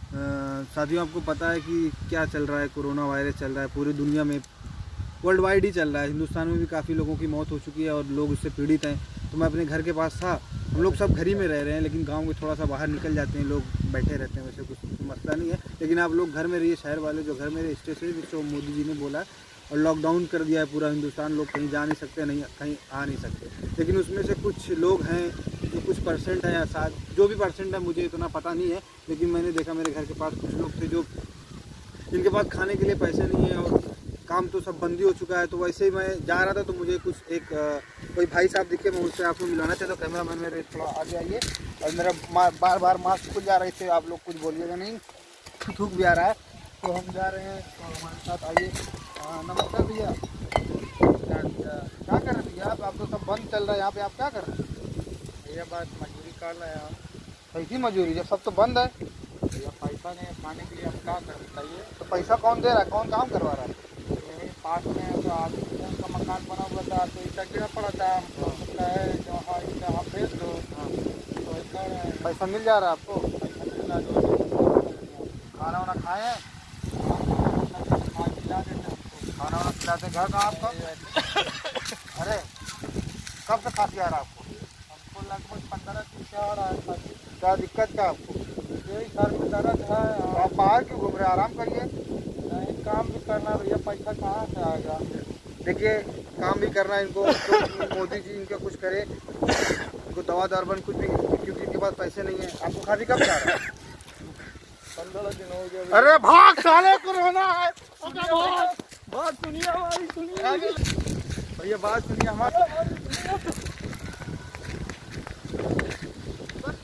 साथियों, आपको पता है कि क्या चल रहा है, कोरोना वायरस चल रहा है पूरी दुनिया में, वर्ल्ड वाइड ही चल रहा है। हिंदुस्तान में भी काफ़ी लोगों की मौत हो चुकी है और लोग उससे पीड़ित हैं। तो मैं अपने घर के पास था, हम लोग सब घर ही में रह रहे हैं, लेकिन गांव में थोड़ा सा बाहर निकल जाते हैं, लोग बैठे रहते हैं, वैसे कुछ मसला नहीं है। लेकिन आप लोग घर में रहिए, शहर वाले जो घर में रहे स्टे से, जो मोदी जी ने बोला और लॉकडाउन कर दिया है पूरा हिंदुस्तान, लोग कहीं जा नहीं सकते, नहीं कहीं आ नहीं सकते। लेकिन उसमें से कुछ लोग हैं जो कुछ परसेंट है, या शायद जो भी परसेंट है मुझे इतना पता नहीं है, लेकिन मैंने देखा मेरे घर के पास कुछ लोग थे जो जिनके पास खाने के लिए पैसे नहीं है और काम तो सब बंदी हो चुका है। तो वैसे ही मैं जा रहा था तो मुझे कुछ कोई भाई साहब दिखे, मैं उनसे आपको मिलाना चाहता हूँ। कैमरा मैन मेरे थोड़ा आगे आइए। और मेरा बार बार मास्क खुल जा रहा है, इससे आप लोग कुछ बोलिएगा नहीं, थूक भी आ रहा है। तो हम जा रहे हैं, तो हमारे साथ आइए। नमस्कार भैया, क्या कर रहे भैया आप तो सब बंद चल रहा है यहाँ पे, आप क्या कर रहे हैं भैया? बात मजदूरी कर रहे हैं। कैसी मजदूरी जब सब तो बंद है? भैया पैसा नहीं खाने के लिए, हम क्या कर बताइए? तो पैसा कौन दे रहा है, कौन काम करवा रहा है? यही पास में तो आदमी का मकान बना हुआ था, तो ईटा गिरा पड़ा था, हमको लगता है जो हाँ ईटा आप भेज दो। तो ऐसा पैसा मिल जा रहा है आपको? पैसा मिल रहा है। खाना वाना खाए हैं? खिला देते हमको। खाना वाना खिलाते हैं। घर का आपका? अरे कब से खांसी आ रहा है आपको? हमको लगभग 15 दिन से आ रहा है। क्या दिक्कत क्या आपको? यही सर में दर्द है। आप बाहर क्यों घूम रहे हैं, आराम करिए। नहीं, काम भी करना भैया, पैसा कहाँ से आएगा? देखिए काम भी करना है इनको, तो मोदी जी इनका कुछ करे, इनको दवा दरबन कुछ भी, क्योंकि इनके पास पैसे नहीं है। आपको खांसी कब से आ रहा है? 15 दिन हो गया। अरे भाग साले, कोरोना है। बात सुनिए हमारी, सुनिए भैया बात सुनिए हमारी।